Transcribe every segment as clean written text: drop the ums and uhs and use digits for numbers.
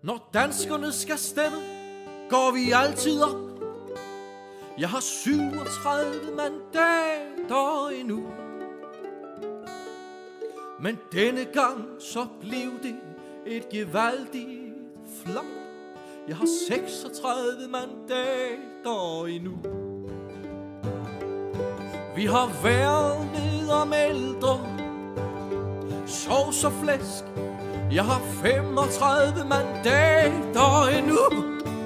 Når danskerne skal stemme, går vi altid op. Jeg har 37 mandater endnu. Men denne gang så blev det et gevaldigt flop. Jeg har 36 mandater endnu. Vi har værnet om ældre, sovs og flæsk. Jeg har 35 mandater endnu.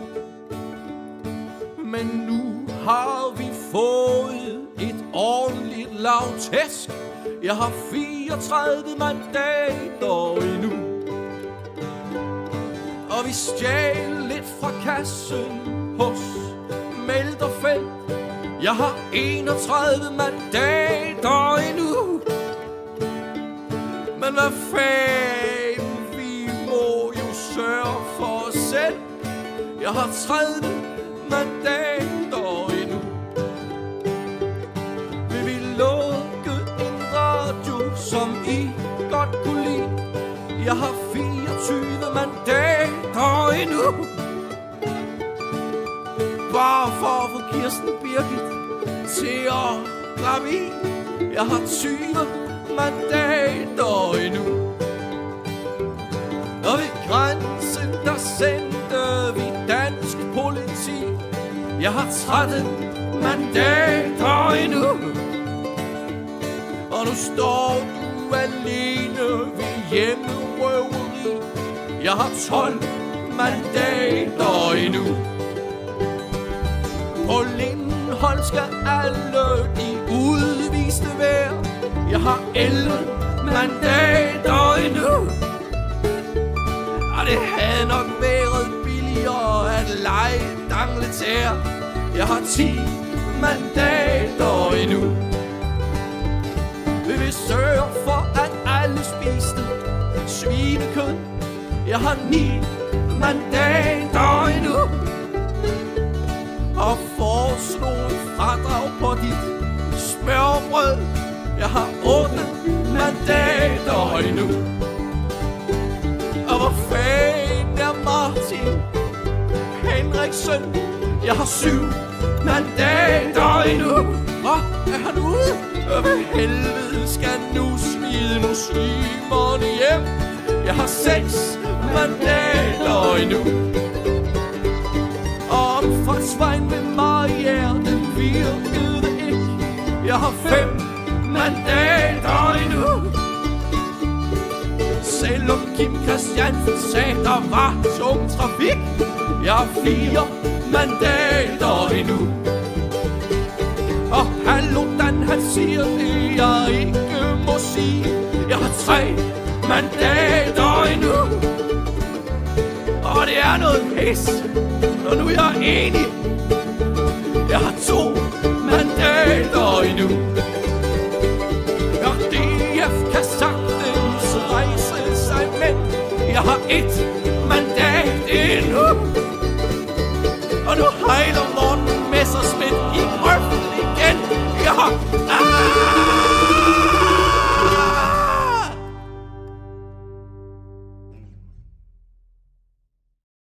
Men nu har vi fået et ordentligt lavtæsk. Jeg har 34 mandater endnu. Og vi stjal lidt fra kassen hos Melderfeld. Jeg har 31 mandater endnu. Men hvad fanden, vi må jo sørge for os selv. Jeg har 30 mandater endnu. Vi vil lukke en radio, som I godt kunne lide. Jeg har 24 mandater endnu. Bare for at få Kirsten Birgit til at ramme i. Jeg har 20 mandater endnu. Og ved grænsen der sendte vi dansk politi. Jeg har 13 mandater endnu. Og nu står du alene ved hjemmerøveri. Jeg har 12 mandater endnu. På Lindholm skal alle de udviste være. Jeg har 11 mandater endnu. Og det havde nok været billigere at lege dangletær. Jeg har 10 mandater endnu. Vi vil sørge for at alle spiste svinekød. Jeg har 9 mandater endnu. Og foreslå et fradrag på dit smørbrød. Jeg har 8 mandater endnu. Og hvor fanden er Martin Henriksen? Jeg har 7 mandater endnu. Er han ude? Og hvad helvede skal nu smide muslimerne hjem? Jeg har 6 mandater endnu. Og omfartsvejen med Marier, den virkede ikke. Jeg har 5 mandater endnu. Selvom Kim Christiansen sagde, der var tung trafik. Jeg har 4 mandater endnu. Og Paludan han siger det jeg ikke må sige. Jeg har 3 mandater endnu. Og det er noget pis, når nu jeg er enig. Jeg har 2 mandater endnu. Og DF kan sagtens rejse sig, men jeg har 1